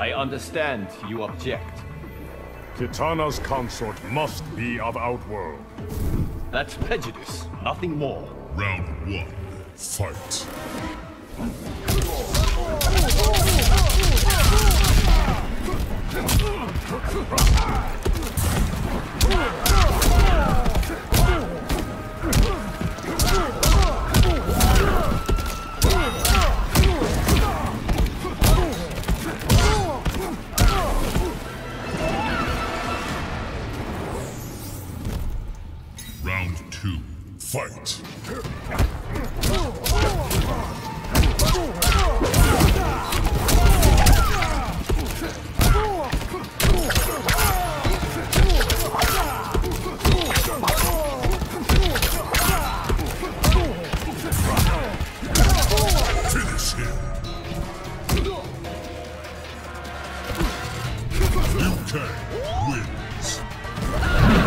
I understand you object. Kitana's consort must be of Outworld. That's prejudice, nothing more. Round 1, fight. Round 2, fight. Finish him. Liu Kang wins.